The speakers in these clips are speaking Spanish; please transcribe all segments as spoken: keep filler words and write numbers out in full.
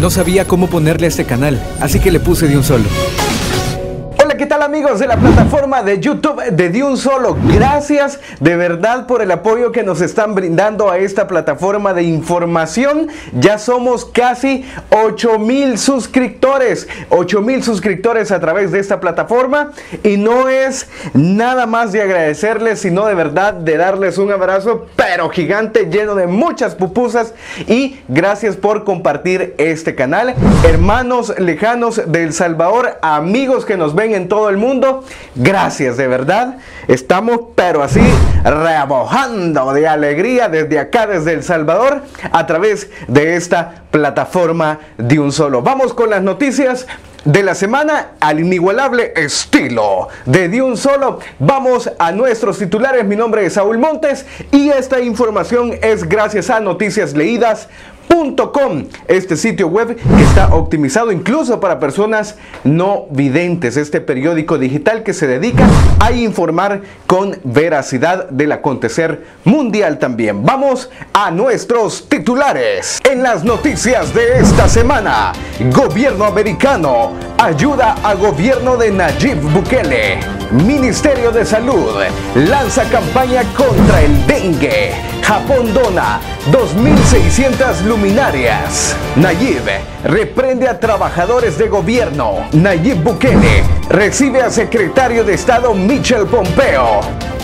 No sabía cómo ponerle a este canal, así que le puse de un solo. Hola, ¿qué tal amigos de la plataforma de YouTube de De Un Solo? Gracias de verdad por el apoyo que nos están brindando a esta plataforma de información. Ya somos casi ocho mil suscriptores, ocho mil suscriptores a través de esta plataforma, y no es nada más de agradecerles, sino de verdad de darles un abrazo pero gigante, lleno de muchas pupusas, y gracias por compartir este canal. Hermanos lejanos de El Salvador, amigos que nos ven en todo el mundo, gracias de verdad. Estamos pero así rebojando de alegría desde acá, desde El Salvador, a través de esta plataforma De Un Solo. Vamos con las noticias de la semana al inigualable estilo de De Un Solo. Vamos a nuestros titulares. Mi nombre es Saúl Montes y esta información es gracias a noticias leídas punto com, este sitio web que está optimizado incluso para personas no videntes, este periódico digital que se dedica a informar con veracidad del acontecer mundial también. Vamos a nuestros titulares. En las noticias de esta semana, gobierno americano ayuda a gobierno de Nayib Bukele. Ministerio de Salud lanza campaña contra el dengue. Japón dona dos mil seiscientas luminarias. Nayib reprende a trabajadores de gobierno. Nayib Bukele recibe a secretario de Estado Michelle Pompeo.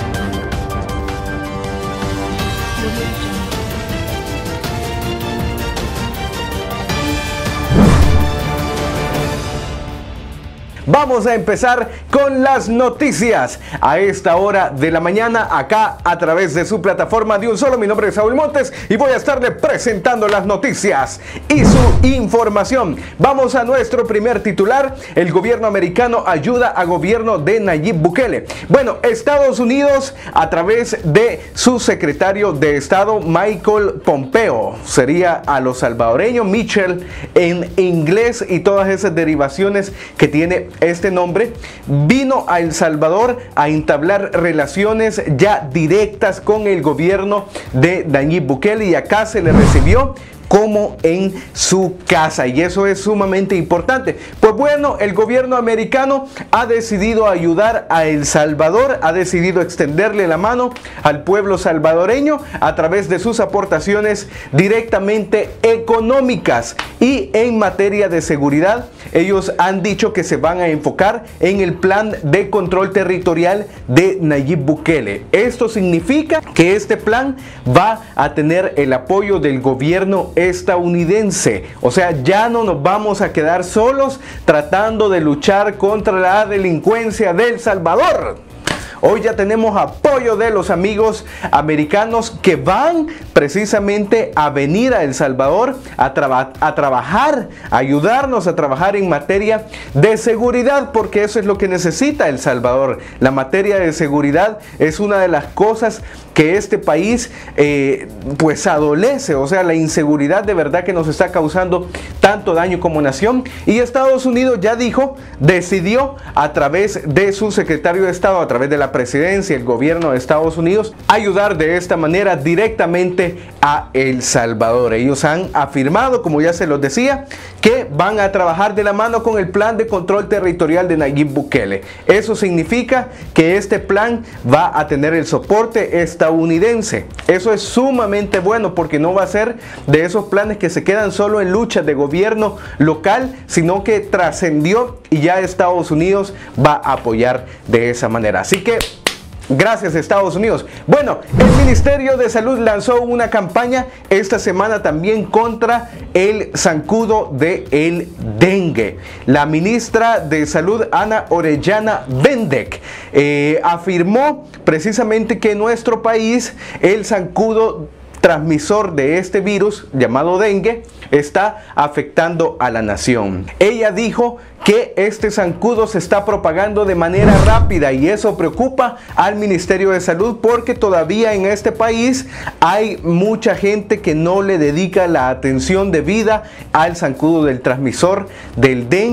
Vamos a empezar con las noticias a esta hora de la mañana, acá a través de su plataforma De Un Solo. Mi nombre es Saúl Montes y voy a estarle presentando las noticias y su información. Vamos a nuestro primer titular. El gobierno americano ayuda a gobierno de Nayib Bukele. Bueno, Estados Unidos, a través de su secretario de Estado Michael Pompeo, sería a los salvadoreños Michelle en inglés y todas esas derivaciones que tiene este nombre, vino a El Salvador a entablar relaciones ya directas con el gobierno de Nayib Bukele, y acá se le recibió como en su casa, y eso es sumamente importante. Pues bueno, el gobierno americano ha decidido ayudar a El Salvador, ha decidido extenderle la mano al pueblo salvadoreño a través de sus aportaciones directamente económicas, y en materia de seguridad ellos han dicho que se van a enfocar en el plan de control territorial de Nayib Bukele. Esto significa que este plan va a tener el apoyo del gobierno estadounidense. O sea, ya no nos vamos a quedar solos tratando de luchar contra la delincuencia de El Salvador. Hoy ya tenemos apoyo de los amigos americanos que van precisamente a venir a El Salvador a, traba a trabajar, a ayudarnos a trabajar en materia de seguridad, porque eso es lo que necesita El Salvador. La materia de seguridad es una de las cosas que este país eh, pues adolece, o sea, la inseguridad de verdad que nos está causando tanto daño como nación, y Estados Unidos ya dijo, decidió a través de su secretario de Estado, a través de la presidencia, el gobierno de Estados Unidos, ayudar de esta manera directamente a El Salvador. Ellos han afirmado, como ya se los decía, que van a trabajar de la mano con el plan de control territorial de Nayib Bukele. Eso significa que este plan va a tener el soporte estadounidense. Eso es sumamente bueno, porque no va a ser de esos planes que se quedan solo en luchas de gobierno local, sino que trascendió y ya Estados Unidos va a apoyar de esa manera. Así que gracias Estados Unidos. Bueno, el Ministerio de Salud lanzó una campaña esta semana también contra el zancudo del dengue. La ministra de Salud, Ana Orellana Vendek, eh, afirmó precisamente que en nuestro país el zancudo transmisor de este virus llamado dengue está afectando a la nación. Ella dijo que este zancudo se está propagando de manera rápida, y eso preocupa al Ministerio de Salud, porque todavía en este país hay mucha gente que no le dedica la atención debida al zancudo del transmisor del dengue.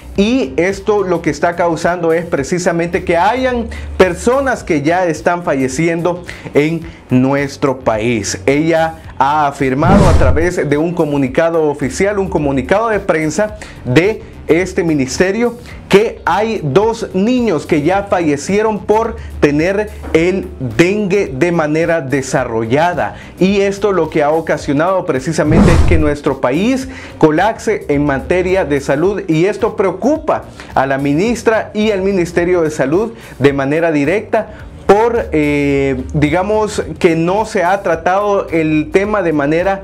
y esto lo que está causando es precisamente que hayan personas que ya están falleciendo en nuestro país. Ella ha afirmado a través de un comunicado oficial, un comunicado de prensa de este ministerio, que hay dos niños que ya fallecieron por tener el dengue de manera desarrollada, y esto lo que ha ocasionado precisamente es que nuestro país colapse en materia de salud, y esto preocupa a la ministra y al Ministerio de Salud de manera directa, por, eh, digamos, que no se ha tratado el tema de manera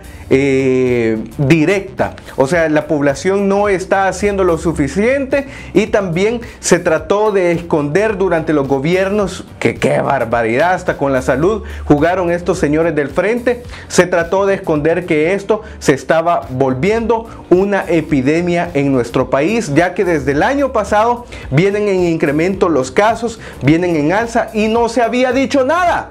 eh, directa. O sea, la población no está haciendo lo suficiente, y también se trató de esconder durante los gobiernos, que qué barbaridad, hasta con la salud jugaron estos señores del frente. Se trató de esconder que esto se estaba volviendo una epidemia en nuestro país, ya que desde el año pasado vienen en incremento los casos, vienen en alza, y no se había dicho nada.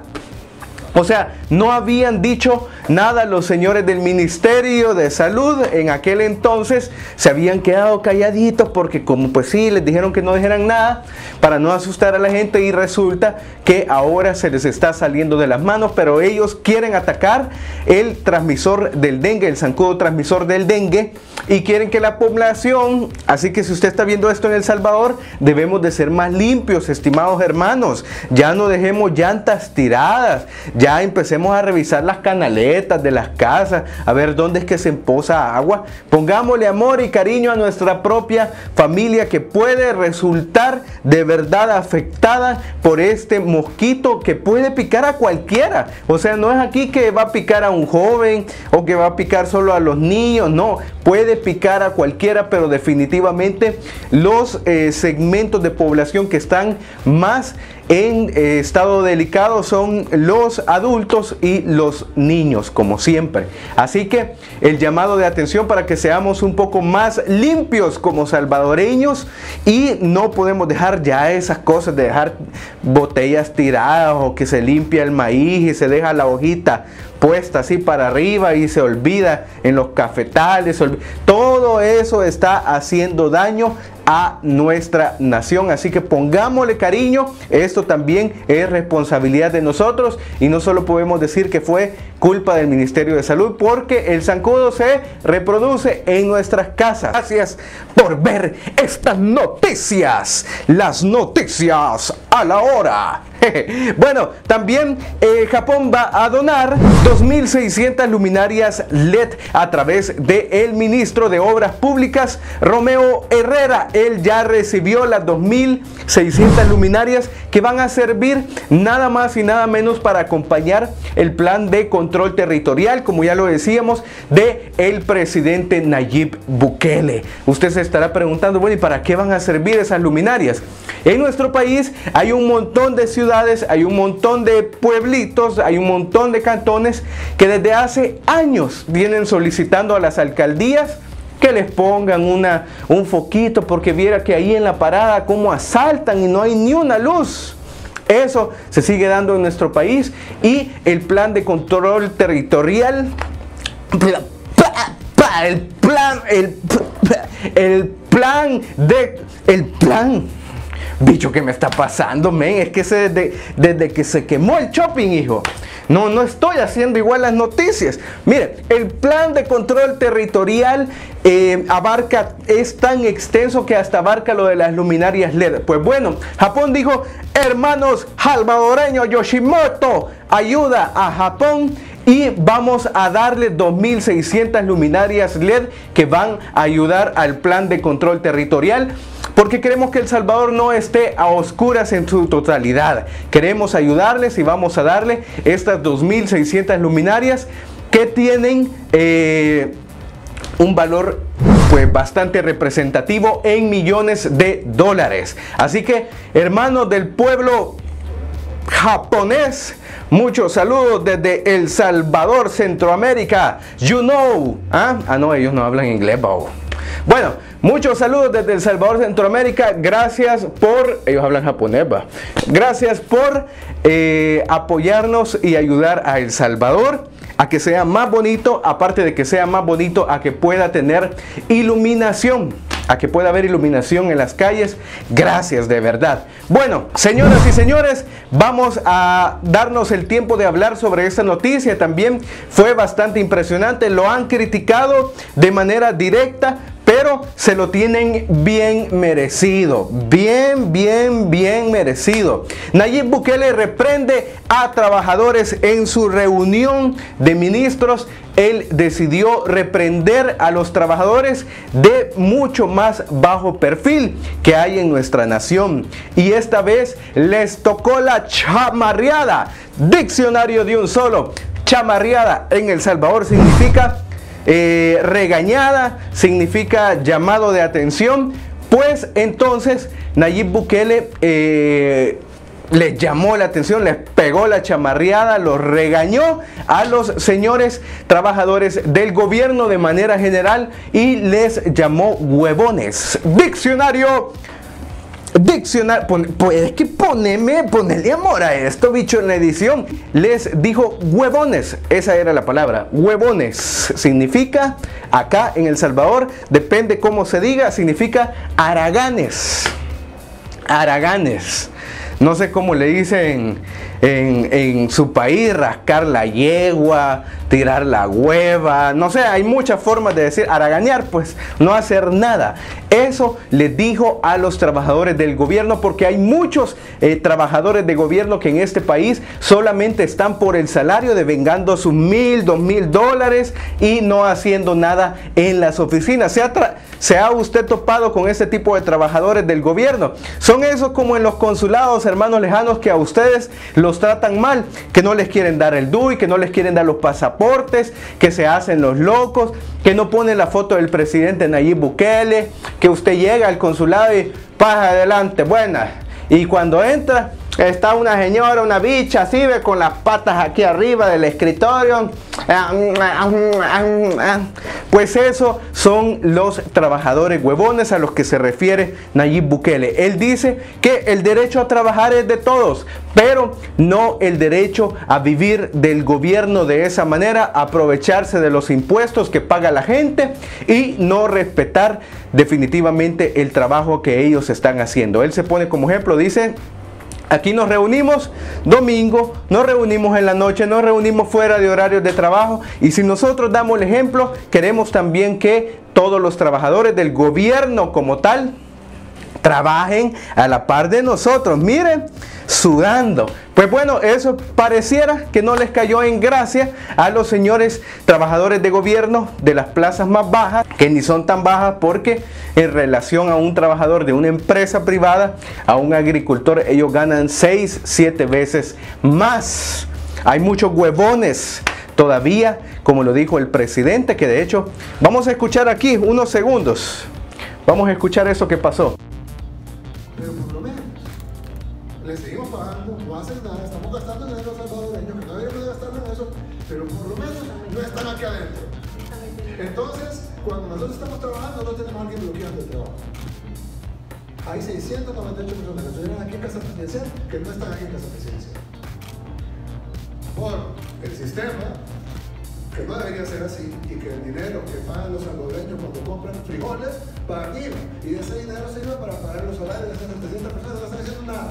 O sea, no habían dicho nada los señores del Ministerio de Salud en aquel entonces. Se habían quedado calladitos porque, como pues sí, les dijeron que no dijeran nada para no asustar a la gente, y resulta que ahora se les está saliendo de las manos. Pero ellos quieren atacar el transmisor del dengue, el zancudo transmisor del dengue, y quieren que la población, así que si usted está viendo esto en El Salvador, debemos de ser más limpios, estimados hermanos. Ya no dejemos llantas tiradas, ya empecemos a revisar las canaletas de las casas, a ver dónde es que se empoza agua. Pongámosle amor y cariño a nuestra propia familia, que puede resultar de verdad afectada por este mosquito que puede picar a cualquiera. O sea, no es aquí que va a picar a un joven o que va a picar solo a los niños, no, puede picar a cualquiera, pero definitivamente los eh, segmentos de población que están más en eh, estado delicado son los adultos y los niños, como siempre. Así que el llamado de atención para que seamos un poco más limpios como salvadoreños, y no podemos dejar ya esas cosas de dejar botellas tiradas, o que se limpia el maíz y se deja la hojita puesta así para arriba y se olvida en los cafetales. Todo eso está haciendo daño a nuestra nación, así que pongámosle cariño. Esto también es responsabilidad de nosotros, y no solo podemos decir que fue culpa del Ministerio de Salud, porque el zancudo se reproduce en nuestras casas. Gracias por ver estas noticias, las noticias a la hora. Bueno, también eh, Japón va a donar dos mil seiscientas luminarias L E D a través del ministro de Obras Públicas, Romeo Herrera. Él ya recibió las dos mil seiscientas luminarias que van a servir nada más y nada menos para acompañar el plan de control territorial, como ya lo decíamos, de el presidente Nayib Bukele. Usted se estará preguntando, bueno, ¿y para qué van a servir esas luminarias? En nuestro país hay un montón de ciudades, hay un montón de pueblitos, hay un montón de cantones que desde hace años vienen solicitando a las alcaldías que les pongan una, un foquito, porque viera que ahí en la parada como asaltan y no hay ni una luz. Eso se sigue dando en nuestro país, y el plan de control territorial, el plan, el, el plan de, el plan, bicho, ¿qué me está pasando, men? Es que se, desde, desde que se quemó el shopping, hijo. No, no estoy haciendo igual las noticias. Mire, el plan de control territorial eh, abarca, es tan extenso que hasta abarca lo de las luminarias L E D. Pues bueno, Japón dijo, hermanos salvadoreños, Yoshimoto ayuda a Japón, y vamos a darle dos mil seiscientas luminarias L E D que van a ayudar al plan de control territorial, porque queremos que El Salvador no esté a oscuras en su totalidad. Queremos ayudarles, y vamos a darle estas dos mil seiscientas luminarias que tienen eh, un valor pues bastante representativo en millones de dólares. Así que, hermanos del pueblo japonés, muchos saludos desde El Salvador, Centroamérica. You know. Ah, ah no, ellos no hablan inglés, babo. Bueno, muchos saludos desde El Salvador, Centroamérica. Gracias por... Ellos hablan japonés, va. Gracias por eh, apoyarnos y ayudar a El Salvador a que sea más bonito, aparte de que sea más bonito, a que pueda tener iluminación. a que pueda haber iluminación en las calles. Gracias de verdad. Bueno, señoras y señores, vamos a darnos el tiempo de hablar sobre esta noticia. También fue bastante impresionante, lo han criticado de manera directa, pero se lo tienen bien merecido, bien, bien, bien merecido. Nayib Bukele reprende a trabajadores en su reunión de ministros. Él decidió reprender a los trabajadores de mucho más bajo perfil que hay en nuestra nación. Y esta vez les tocó la chamarreada. Diccionario de un solo. Chamarreada en El Salvador significa Eh, regañada, significa llamado de atención. Pues entonces Nayib Bukele eh, les llamó la atención, les pegó la chamarreada, los regañó a los señores trabajadores del gobierno de manera general y les llamó huevones. Diccionario Diccionario, pon, es que poneme, ponele amor a esto, bicho, en la edición. Les dijo huevones, esa era la palabra, huevones. Significa, acá en El Salvador, depende cómo se diga, significa haraganes. Haraganes. No sé cómo le dicen en, en su país, rascar la yegua, tirar la hueva, no sé, hay muchas formas de decir haraganear, pues no hacer nada. Eso les dijo a los trabajadores del gobierno, porque hay muchos eh, trabajadores de gobierno que en este país solamente están por el salario, devengando sus mil, dos mil dólares y no haciendo nada en las oficinas. ¿Se ha, ¿Se ha usted topado con este tipo de trabajadores del gobierno? Son esos como en los consulados, hermanos lejanos, que a ustedes los tratan mal, que no les quieren dar el D U I, que no les quieren dar los pasaportes, que se hacen los locos, que no ponen la foto del presidente Nayib Bukele, que usted llega al consulado y pasa adelante, buenas, y cuando entra está una señora, una bicha así, ve, con las patas aquí arriba del escritorio. Pues eso son los trabajadores huevones a los que se refiere Nayib Bukele. Él dice que el derecho a trabajar es de todos, pero no el derecho a vivir del gobierno de esa manera, aprovecharse de los impuestos que paga la gente y no respetar definitivamente el trabajo que ellos están haciendo. Él se pone como ejemplo, dice: aquí nos reunimos domingo, nos reunimos en la noche, nos reunimos fuera de horarios de trabajo, y si nosotros damos el ejemplo, queremos también que todos los trabajadores del gobierno como tal trabajen a la par de nosotros. Miren, sudando. Pues bueno, eso pareciera que no les cayó en gracia a los señores trabajadores de gobierno de las plazas más bajas, que ni son tan bajas, porque en relación a un trabajador de una empresa privada, a un agricultor, ellos ganan seis, siete veces más. Hay muchos huevones todavía, como lo dijo el presidente, que de hecho vamos a escuchar aquí unos segundos. Vamos a escuchar eso que pasó. Pero por lo menos le seguimos pagando, no hacen nada, estamos gastando dinero salvadoreño, que no deberíamos de gastarlo en eso, pero por lo menos no están aquí adentro. Entonces, cuando nosotros estamos trabajando, no tenemos a alguien bloqueando el trabajo. Hay seiscientas noventa y ocho personas que estuvieron aquí en Casa Presidencial que no están aquí en Casa Presidencial. Por el sistema, que no debería ser así, y que el dinero que pagan los salvadoreños cuando compran frijoles para aquí, y de ese dinero sirve para pagar los salarios de esas setecientas personas, no están haciendo nada.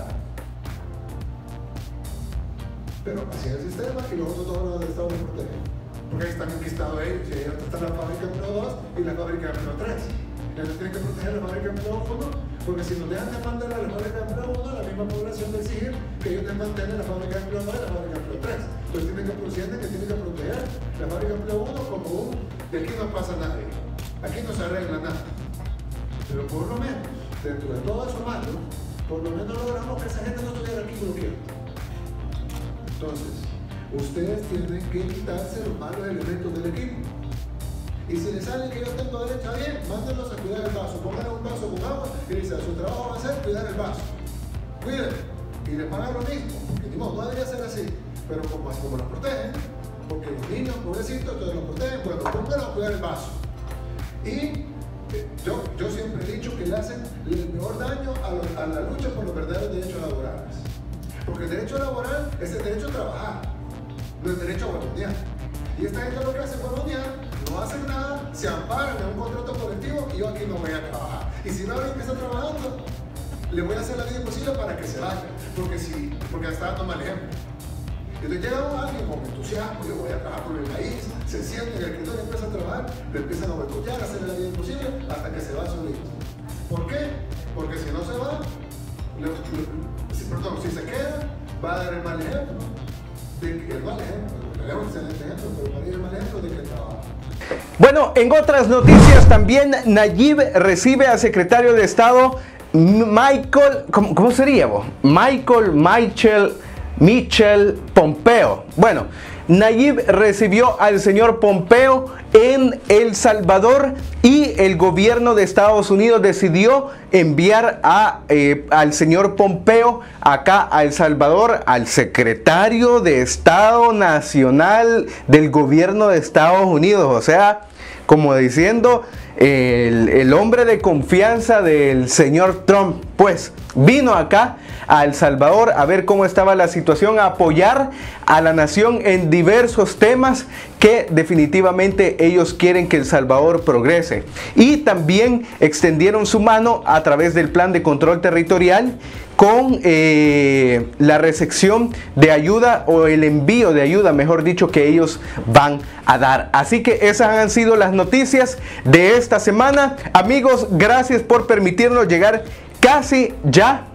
Pero así es el sistema, y nosotros todos los estados nos protegen. Porque ahí están enquistados ellos, y ahí está la fábrica de empleo dos y la fábrica de empleo tres. Entonces tienen que proteger la fábrica de empleo uno, porque si nos dejan de mandar a la fábrica de empleo uno, la misma población va a exigir que ellos te mantengan la fábrica de empleo dos y la fábrica de empleo tres. Entonces tienen que, sienten que tienen que proteger la fábrica de empleo uno como un, de aquí no pasa nada, aquí no se arregla nada. Pero por lo menos, dentro de todo eso malo, por lo menos logramos que esa gente no estuviera aquí bloqueando. Entonces, ustedes tienen que quitarse los malos elementos del equipo. Y si les sale que yo tengo derecho a bien, mándenlos a cuidar el vaso. Pongan un vaso con agua y dicen, su trabajo va a ser cuidar el vaso. Cuídenlo. Y les pagan lo mismo. Porque ni modo, no debería ser así. Pero como, como los protegen, porque los niños pobrecitos, entonces los protegen, bueno, pónganlos a cuidar el vaso. Y eh, yo, yo siempre he dicho que le hacen el peor daño a, los, a la lucha por los verdaderos derechos laborales. Porque el derecho laboral es el derecho a trabajar, no el derecho a huevonear. Y esta gente lo que hace es huevonear, no no hacen nada, se amparan en un contrato colectivo y yo aquí no voy a trabajar. Y si no alguien que está trabajando, le voy a hacer la vida imposible para que se vaya, porque, si, porque está dando mal ejemplo. Entonces llega alguien con entusiasmo, yo voy a trabajar por el país, se siente en el escritorio, empieza a trabajar, le empiezan a boicotear, a hacerle la vida imposible hasta que se va a su hijo. ¿Por qué? Porque si no se va, le, le, si, perdón, si se queda, va a dar el mal ejemplo. De, el mal ejemplo, le da un excelente ejemplo, pero para ir el mal ejemplo de que trabaja. Bueno, en otras noticias también, Nayib recibe al secretario de Estado Michael, ¿cómo, cómo sería vos? Michael Michael Michel Pompeo. Bueno, Nayib recibió al señor Pompeo en El Salvador y el gobierno de Estados Unidos decidió enviar a, eh, al señor Pompeo acá a El Salvador, al secretario de Estado Nacional del gobierno de Estados Unidos. O sea, como diciendo, el, el hombre de confianza del señor Trump, pues vino acá a El Salvador a ver cómo estaba la situación, a apoyar a la nación en diversos temas que definitivamente ellos quieren que El Salvador progrese. Y también extendieron su mano a través del plan de control territorial con eh, la recepción de ayuda o el envío de ayuda, mejor dicho, que ellos van a dar. Así que esas han sido las noticias de esta semana. Amigos, gracias por permitirnos llegar casi ya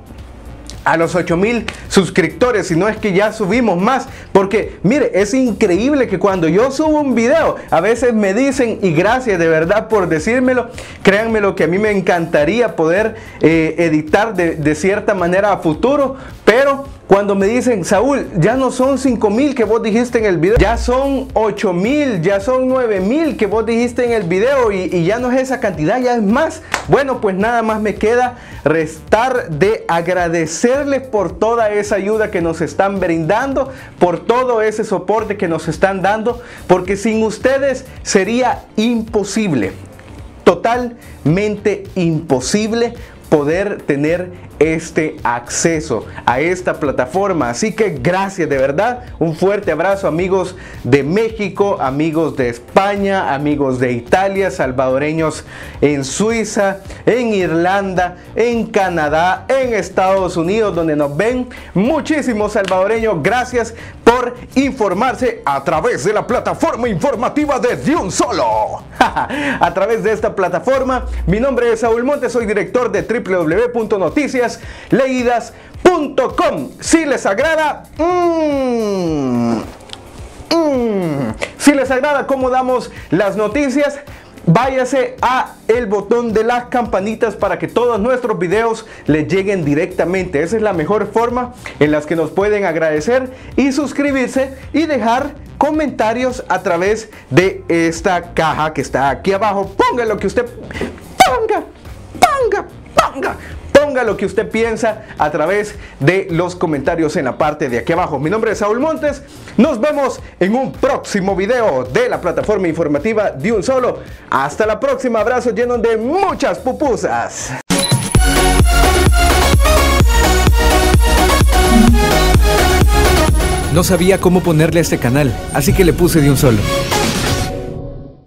a los ocho mil suscriptores, si no es que ya subimos más, porque mire, es increíble que cuando yo subo un video, a veces me dicen, y gracias de verdad por decírmelo, créanme lo que a mí me encantaría poder eh, editar de, de cierta manera a futuro, pero cuando me dicen, Saúl, ya no son cinco mil que vos dijiste en el video, ya son ocho mil, ya son nueve mil que vos dijiste en el video y, y ya no es esa cantidad, ya es más. Bueno, pues nada más me queda restar de agradecerles por toda esa ayuda que nos están brindando, por todo ese soporte que nos están dando, porque sin ustedes sería imposible, totalmente imposible poder tener este acceso a esta plataforma. Así que gracias de verdad, un fuerte abrazo, amigos de México, amigos de España, amigos de Italia, salvadoreños en Suiza, en Irlanda, en Canadá, en Estados Unidos, donde nos ven muchísimos salvadoreños. Gracias por informarse a través de la plataforma informativa de De Un Solo. A través de esta plataforma, mi nombre es Saúl Montes, soy director de doble u doble u doble u punto noticias leídas punto com. Si les agrada, mmm, mmm, si les agrada cómo damos las noticias, váyase a el botón de las campanitas para que todos nuestros videos les lleguen directamente. Esa es la mejor forma en las que nos pueden agradecer y suscribirse y dejar comentarios a través de esta caja que está aquí abajo. Ponga lo que usted ponga, ponga, ponga. Ponga lo que usted piensa a través de los comentarios en la parte de aquí abajo. Mi nombre es Saúl Montes. Nos vemos en un próximo video de la plataforma informativa De Un Solo. Hasta la próxima. Abrazo lleno de muchas pupusas. No sabía cómo ponerle a este canal, así que le puse De Un Solo.